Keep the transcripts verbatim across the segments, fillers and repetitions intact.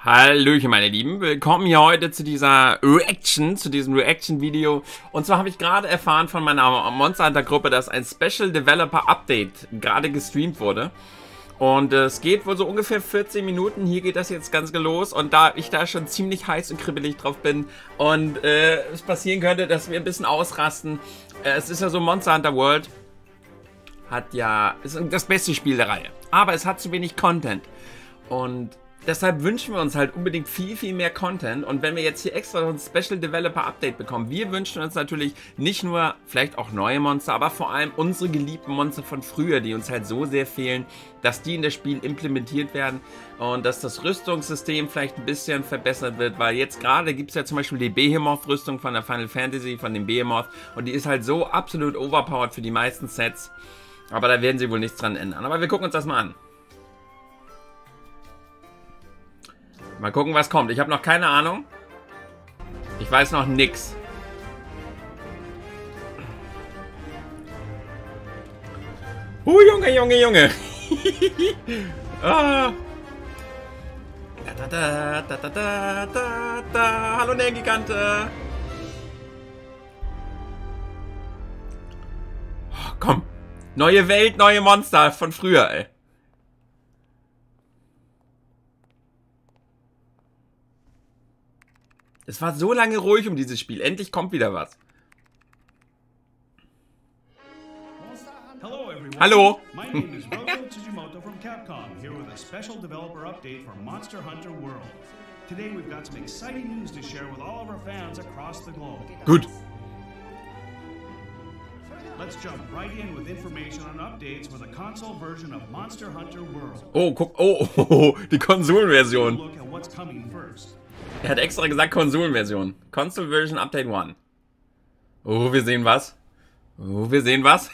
Hallöchen meine Lieben, willkommen hier heute zu dieser Reaction, zu diesem Reaction-Video. Und zwar habe ich gerade erfahren von meiner Monster Hunter Gruppe, dass ein Special Developer Update gerade gestreamt wurde. Und äh, es geht wohl so ungefähr vierzehn Minuten, hier geht das jetzt ganz los. Und da ich da schon ziemlich heiß und kribbelig drauf bin und äh, es passieren könnte, dass wir ein bisschen ausrasten. Äh, es ist ja so, Monster Hunter World hat ja, ist das beste Spiel der Reihe. Aber es hat zu wenig Content. Und deshalb wünschen wir uns halt unbedingt viel, viel mehr Content. Und wenn wir jetzt hier extra ein Special Developer Update bekommen, wir wünschen uns natürlich nicht nur vielleicht auch neue Monster, aber vor allem unsere geliebten Monster von früher, die uns halt so sehr fehlen, dass die in das Spiel implementiert werden und dass das Rüstungssystem vielleicht ein bisschen verbessert wird, weil jetzt gerade gibt es ja zum Beispiel die Behemoth-Rüstung von der Final Fantasy, von dem Behemoth, und die ist halt so absolut overpowered für die meisten Sets. Aber da werden sie wohl nichts dran ändern. Aber wir gucken uns das mal an. Mal gucken, was kommt. Ich habe noch keine Ahnung. Ich weiß noch nix. Uh, Junge, Junge, Junge. ah. da, da, da, da, da, da, da. Hallo, Nergigante. Oh, komm. Neue Welt, neue Monster von früher, ey. Es war so lange ruhig um dieses Spiel. Endlich kommt wieder was. Hello everyone. Hallo. My name is Rogo Tsujimoto from Capcom, here with a special developer update for Monster Hunter World. Today we've got some exciting news to share with all of our fans across the globe. Gut. Let's jump right in with information on updates for the console version of Monster Hunter World. Oh, guck. Oh, oh, oh, die Konsolenversion. Look at what's coming first. Er hat extra gesagt Konsolenversion. Console Version Update eins. Oh, wir sehen was. Oh, wir sehen was.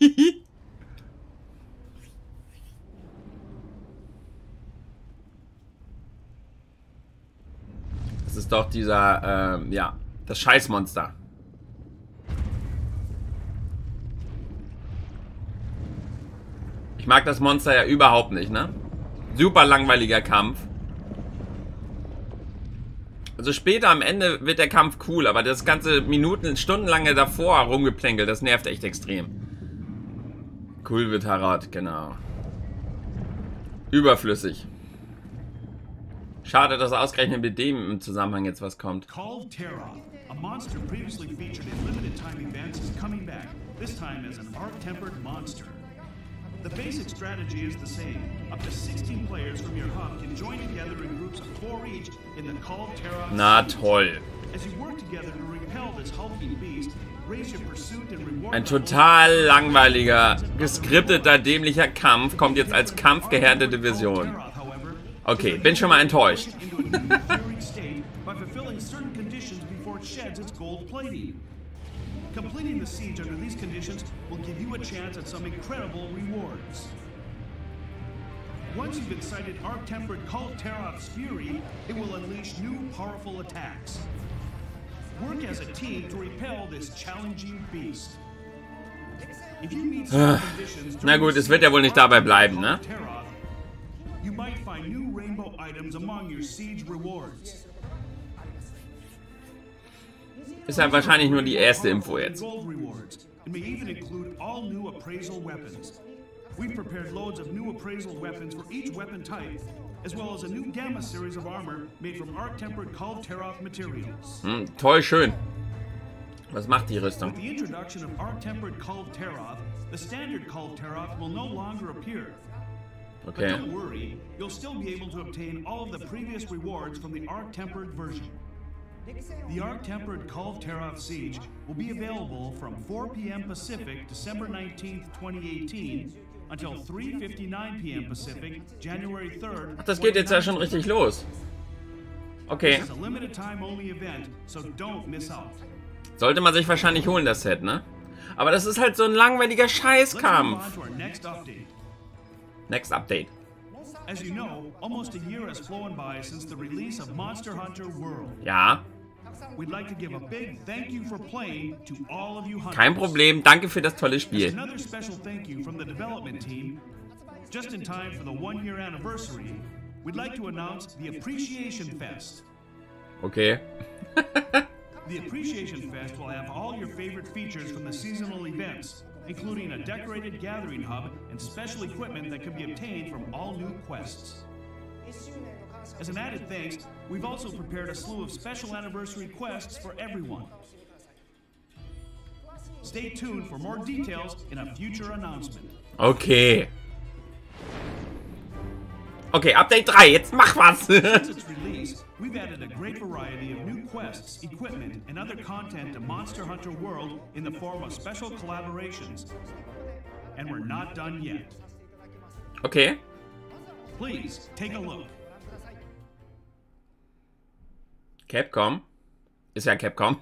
Das ist doch dieser, ähm, ja, das Scheißmonster. Ich mag das Monster ja überhaupt nicht, ne? Super langweiliger Kampf. Also später am Ende wird der Kampf cool, aber das ganze Minuten, stundenlange davor rumgeplänkelt, das nervt echt extrem. Cool wird Harald, genau. Überflüssig. Schade, dass ausgerechnet mit dem im Zusammenhang jetzt was kommt. Call of Terra, a monster previously featured in limited time events, is coming back, this time as an arc-tempered monster. The basic strategy is the same. Up to sixteen players from your hub can join together in groups of four each in the Call of Terra. Na toll. As you work together to repel this hulking beast, raise your pursuit and reward. Ein total langweiliger, geskripteter, dämlicher Kampf kommt jetzt als kampfgehärtete Version. Okay, bin schon mal enttäuscht. Completing the siege under these conditions will give you a chance at some incredible rewards. Once you've incited arc-tempered Call of Terra's fury, it will unleash new powerful attacks. Work as a team to repel this challenging beast. If you meet some conditions, na gut, es wird ja wohl nicht dabei bleiben, ne? You might find new rainbow items among your siege rewards. Ist ja wahrscheinlich nur die erste Info jetzt. We've prepared loads of new appraisal weapons for each weapon type, as well as a new Gamma series of armor made from arc-tempered Call of Terra materials. Hm, toll, schön. Was macht die Rüstung? With the introduction of arc-tempered Call of Terra, the standard Call of Terra will no longer appear. Okay. But don't worry, you'll still be able to obtain all of the previous rewards from the arc-tempered version. The arc-tempered Call of Terra Siege will be available from four p m Pacific, December nineteenth, twenty eighteen, until three fifty-nine p m Pacific, January third. Ach, das geht jetzt ja schon richtig los. Okay. This is a limited time only event, so don't miss out. Sollte man sich wahrscheinlich holen, das Set, ne? Aber das ist halt so ein langweiliger Scheißkampf. Next update. Next Update. As you know, almost a year has flown by since the release of Monster Hunter World. Ja. We'd like to give a big thank you for playing to all of you hunters. Kein Problem, danke für das tolle Spiel. Another special thank you from the development team. Just in time for the one-year anniversary, we'd like to announce the Appreciation Fest. Okay. The Appreciation Fest will have all your favorite features from the seasonal events, including a decorated gathering hub and special equipment that can be obtained from all new quests. As an added thanks, we've also prepared a slew of special anniversary quests for everyone. Stay tuned for more details in a future announcement. Okay. Okay, Update drei, jetzt mach was! Since its release, we've added a great variety of new quests, equipment, and other content to Monster Hunter World in the form of special collaborations. And we're not done yet. Okay. Please, take a look. Capcom? Ist ja Capcom.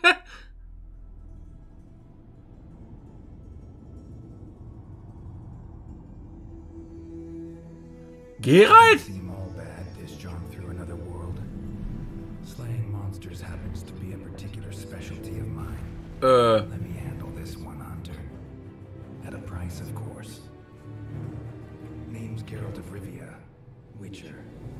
Geralt? Seem all bad disjunct through another world. Slaying monsters happens to be a particular specialty of mine. Äh. Let me handle this one, Hunter. At a price, of course. Name's Geralt of Rivia, Witcher.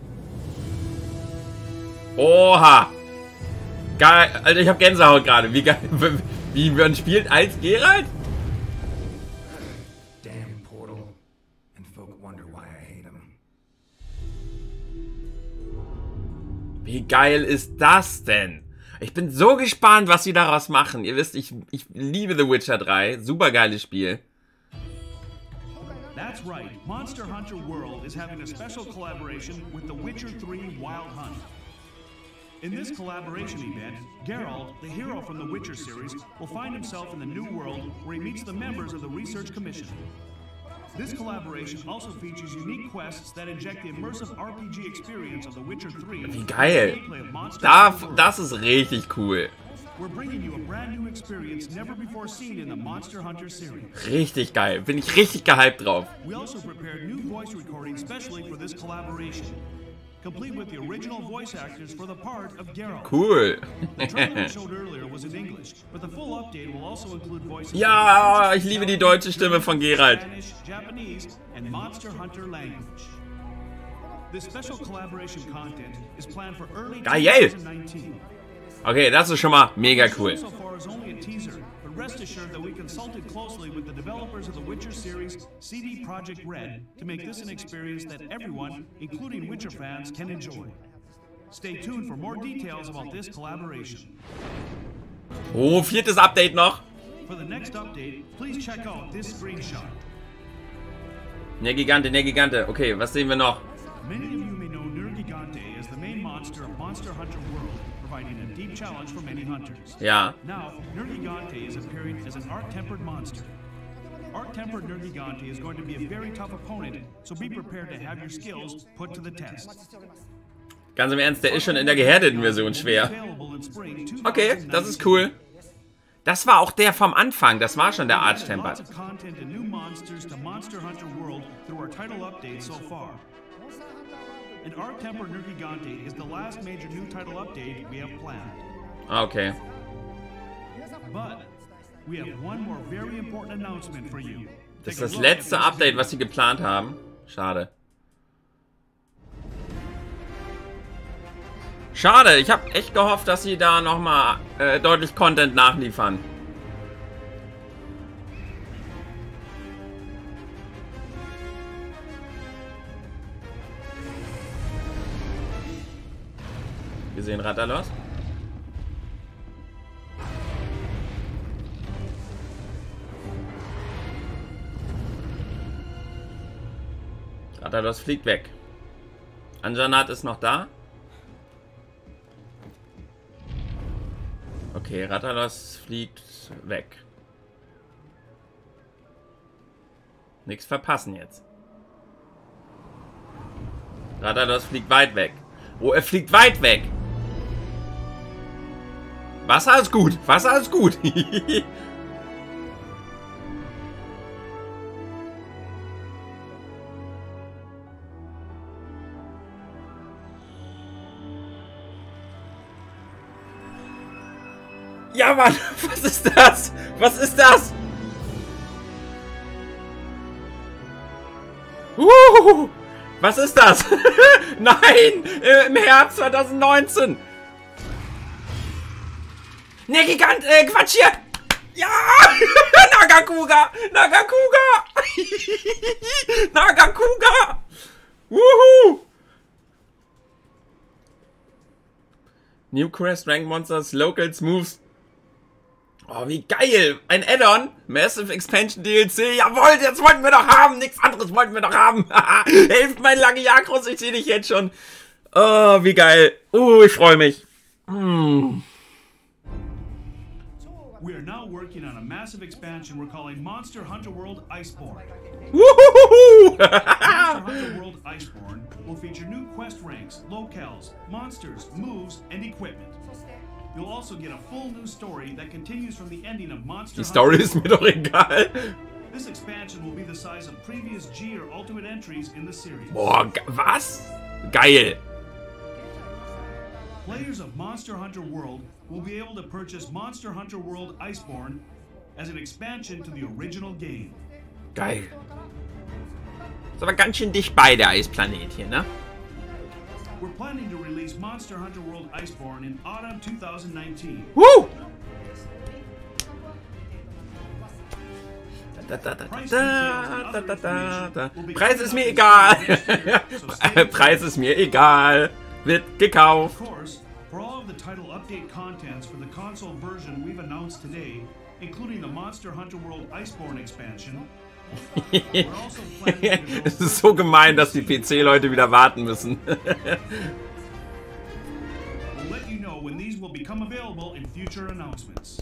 Oha! Geil, Alter, ich hab Gänsehaut gerade. Wie geil, wie man spielt als Geralt? Damn Portal. And folk wonder why I hate him. Wie geil ist das denn? Ich bin so gespannt, was sie daraus machen. Ihr wisst, ich, ich liebe The Witcher drei. Super geiles Spiel. That's right. Monster Hunter World is having a special collaboration with The Witcher three Wild Hunt. In this collaboration event, Geralt, the hero from the Witcher series, will find himself in the new world where he meets the members of the Research Commission. This collaboration also features unique quests that inject the immersive R P G experience of The Witcher three. Wie geil. Da, das ist richtig cool. We're bringing you a brand new experience never before seen in the Monster Hunter series. Richtig geil. Bin ich richtig gehypt drauf. We also prepared new voice recordings specially for this collaboration, complete with the original voice actors for the part of Geralt. Cool. The trailer we showed earlier was in English, but the full update will also include voices. Ja, ich liebe die deutsche Stimme von Geralt. Spanish, Japanese, and Monster Hunter language. This special collaboration content is planned for early Geil. twenty nineteen. Okay, das ist schon mal mega cool. So far is only a teaser, but rest assured that we consulted closely with the developers of the Witcher series, C D Projekt Red, to make this an experience that everyone, including Witcher fans, can enjoy. Stay tuned for more details about this collaboration. Oh, viertes Update noch. For the next update, please check out this screenshot. Ne Gigante, ne Gigante. Okay, was sehen wir noch? Many of you may know Nergigante as the main monster of Monster Hunter World, providing a deep challenge for many hunters. Ja. Now, Nergigante is appearing as an Arc-Tempered monster. Arc-Tempered Nergigante is going to be a very tough opponent, so be prepared to have your skills put to the test. Ganz im Ernst, der ist schon in der gehärdeten Version schwer. Okay, das ist cool. Das war auch der vom Anfang, das war schon der Arch-Tempered. And Arc-Tempered Nergigante is the last major new title update we have planned. Okay. But we have one more very important announcement for you. Das ist das letzte Update, was sie geplant haben. Schade. Schade, ich habe echt gehofft, dass sie da nochmal äh, deutlich Content nachliefern. Wir sehen Rathalos. Rathalos fliegt weg. Anjanat ist noch da. Okay, Rathalos fliegt weg. Nichts verpassen jetzt. Rathalos fliegt weit weg. Oh, er fliegt weit weg. Wasser ist gut. Wasser ist gut. Ja, Mann. Was ist das? Was ist das? Uh, Was ist das? Nein! Äh, Im Herbst zwanzig neunzehn! Ne, Gigant, äh, Quatsch hier! Ja! Nagakuga! Nagakuga! Nagakuga! Wuhu! New Quest, Rank Monsters, Locals, Moves. Oh, wie geil! Ein Add-on, Massive Expansion D L C. Jawohl, jetzt wollten wir doch haben! Nichts anderes wollten wir doch haben! Hilft mein Lagiakros, ich sehe dich jetzt schon. Oh, wie geil! Uh, ich freue mich. Mm. We are now working on a massive expansion we're calling Monster Hunter World Iceborne. Woohoo! Monster Hunter World Iceborne will feature new quest ranks, locales, monsters, moves, and equipment. You'll also get a full new story that continues from the ending of Monster Die Story Hunter ist mir doch egal. This expansion will be the size of previous G or Ultimate entries in the series. Boah, was? Geil. Players of Monster Hunter World will be able to purchase Monster Hunter World Iceborne as an expansion to the original game. Geil. Ist aber ganz schön dicht bei der Eisplanet hier, ne? We're planning to release Monster Hunter World Iceborne in autumn twenty nineteen. Woo! Da, da, da, da, da, da, da, da. Preis ist mir egal. Preis ist mir egal. Wird gekauft. Of course, for all of the title update contents for the console version we've announced today, including the Monster Hunter World Iceborne expansion, we're also planning to Es ist so gemein, dass die P C-Leute wieder warten müssen. We'll let you know when these will become available in future announcements.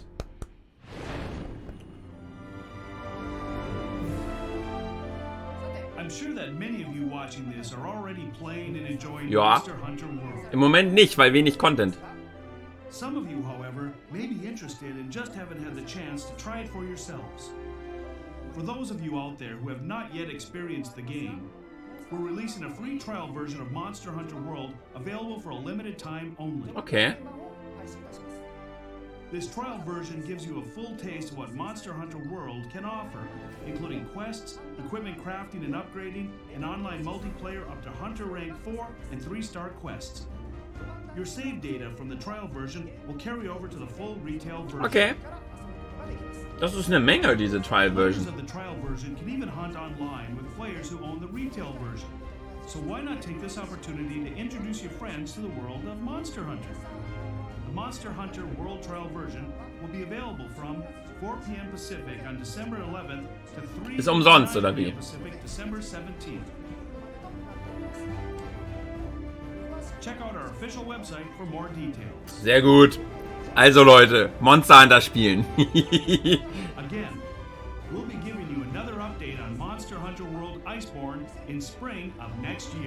I'm sure that many of you watching this are already playing and enjoying Ja. Monster Hunter World. Im Moment nicht, weil wenig Content. Some of you, however, may be interested and just haven't had the chance to try it for yourselves. For those of you out there who have not yet experienced the game, we're releasing a free trial version of Monster Hunter World available for a limited time only. Okay. This trial version gives you a full taste of what Monster Hunter World can offer, including quests, equipment crafting and upgrading, and online multiplayer up to Hunter Rank four and three star quests. Your save data from the trial version will carry over to the full retail version. Okay. Das ist eine Menge, diese Players Trial-Version. of the trial version can even hunt online with players who own the retail version. So why not take this opportunity to introduce your friends to the world of Monster Hunter? The Monster Hunter World Trial version will be available from four p m Pacific on December eleventh to three Ist umsonst, oder wie? p m Pacific December seventeenth. Check out our official website for more details. Sehr gut. Also Leute, Monster Hunter spielen. Again, we'll be giving you another update on Monster Hunter World Iceborne in spring of next year.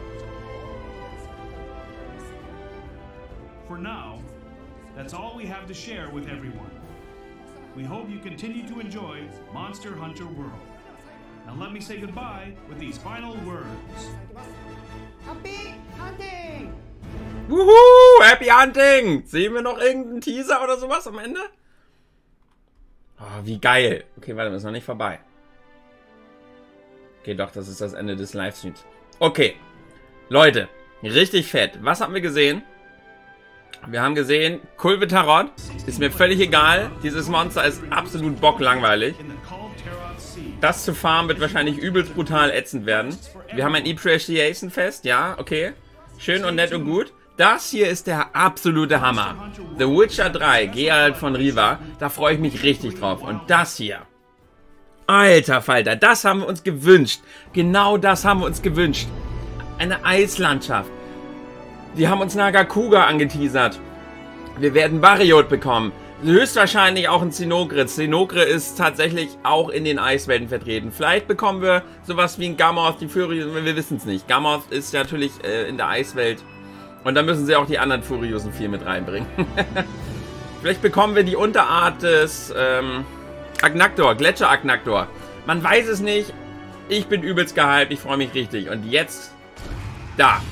For now, that's all we have to share with everyone. We hope you continue to enjoy Monster Hunter World. Now let me say goodbye with these final words. Happy hunting! Wuhu, Happy Hunting! Sehen wir noch irgendeinen Teaser oder sowas am Ende? Oh, wie geil. Okay, warte, wir sind noch nicht vorbei. Okay, doch, das ist das Ende des Livestreams. Okay, Leute, richtig fett. Was haben wir gesehen? Wir haben gesehen, Kulvetarot. Ist mir völlig egal. Dieses Monster ist absolut bocklangweilig. In the Call Teroth Sea. Das zu farmen wird wahrscheinlich übelst brutal ätzend werden. Wir haben ein Appreciation Fest, ja, okay. Schön und nett und gut. Das hier ist der absolute Hammer. The Witcher drei, Geralt von Riva. Da freue ich mich richtig drauf. Und das hier. Alter Falter, das haben wir uns gewünscht. Genau das haben wir uns gewünscht. Eine Eislandschaft. Die haben uns Nagakuga angeteasert. Wir werden Bariot bekommen. Höchstwahrscheinlich auch ein Zinogre. Zinogre ist tatsächlich auch in den Eiswelten vertreten. Vielleicht bekommen wir sowas wie ein Gammoth, die Furios, wir wissen es nicht. Gammoth ist natürlich äh, in der Eiswelt. Und da müssen sie auch die anderen Furiosen viel mit reinbringen. Vielleicht bekommen wir die Unterart des ähm, Agnaktor, Gletscher-Agnaktor. Man weiß es nicht. Ich bin übelst gehypt, ich freue mich richtig. Und jetzt, da.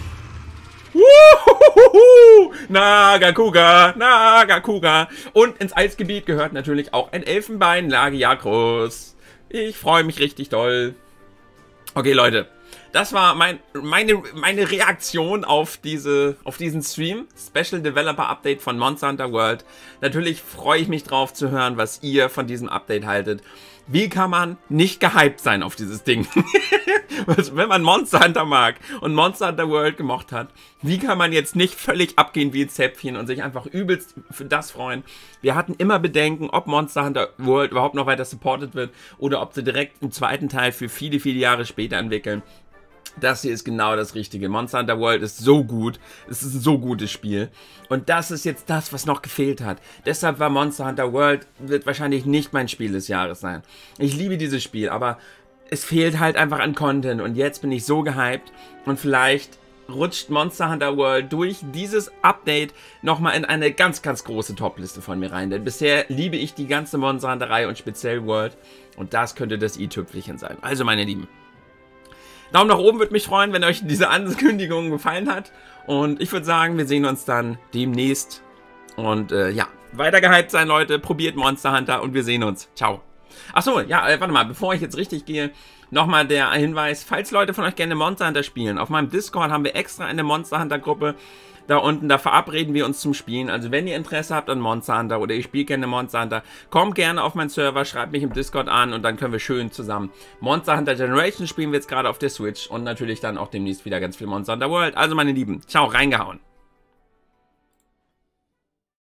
Wuhuhuhu! Nagakuga, Nagakuga. Und ins Eisgebiet gehört natürlich auch ein Elfenbein, Lagiakros. Ich freue mich richtig doll. Okay, Leute. das war mein, meine, meine Reaktion auf, diese, auf diesen Stream. Special Developer Update von Monster Hunter World. Natürlich freue ich mich drauf zu hören, was ihr von diesem Update haltet. Wie kann man nicht gehypt sein auf dieses Ding? Wenn man Monster Hunter mag und Monster Hunter World gemocht hat, wie kann man jetzt nicht völlig abgehen wie ein Zäpfchen und sich einfach übelst für das freuen? Wir hatten immer Bedenken, ob Monster Hunter World überhaupt noch weiter supported wird oder ob sie direkt einen zweiten Teil für viele, viele Jahre später entwickeln. Das hier ist genau das Richtige. Monster Hunter World ist so gut. Es ist ein so gutes Spiel. Und das ist jetzt das, was noch gefehlt hat. Deshalb war Monster Hunter World, wird wahrscheinlich nicht mein Spiel des Jahres sein. Ich liebe dieses Spiel, aber es fehlt halt einfach an Content. Und jetzt bin ich so gehypt. Und vielleicht rutscht Monster Hunter World durch dieses Update nochmal in eine ganz, ganz große Top-Liste von mir rein. Denn bisher liebe ich die ganze Monster Hunter-Reihe und speziell World. Und das könnte das i-Tüpfelchen sein. Also meine Lieben, Daumen nach oben würde mich freuen, wenn euch diese Ankündigung gefallen hat. Und ich würde sagen, wir sehen uns dann demnächst. Und äh, ja, weiter gehypt sein, Leute. Probiert Monster Hunter und wir sehen uns. Ciao. Achso, ja, äh, warte mal, bevor ich jetzt richtig gehe, nochmal der Hinweis, falls Leute von euch gerne Monster Hunter spielen, auf meinem Discord haben wir extra eine Monster Hunter Gruppe. Da unten, da verabreden wir uns zum Spielen. Also wenn ihr Interesse habt an Monster Hunter oder ihr spielt gerne Monster Hunter, kommt gerne auf meinen Server, schreibt mich im Discord an und dann können wir schön zusammen Monster Hunter Generation spielen wir jetzt gerade auf der Switch und natürlich dann auch demnächst wieder ganz viel Monster Hunter World. Also meine Lieben, ciao, reingehauen.